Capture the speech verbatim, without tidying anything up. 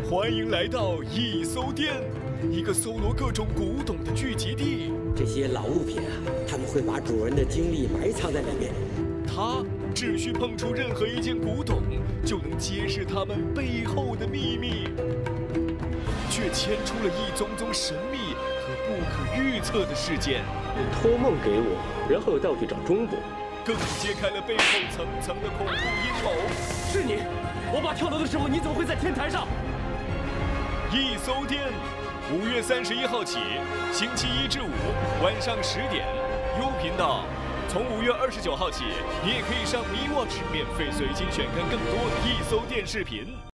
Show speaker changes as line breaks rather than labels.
欢迎来到一搜店，一个搜罗各种古董的聚集地。
这些老物品啊，他们会把主人的经历埋藏在里面。
他只需碰触任何一件古董，就能揭示他们背后的秘密，却牵出了一宗宗神秘和不可预测的事件。
你托梦给我，然后又带我去找中国，
更揭开了背后层层的恐怖阴谋。
是你！我爸跳楼的时候，你怎么会在天台上？
一搜店，五月三十一号起，星期一至五晚上十点，优频道。从五月二十九号起，你也可以上 MeWatch 免费随机选看更多一搜店视频。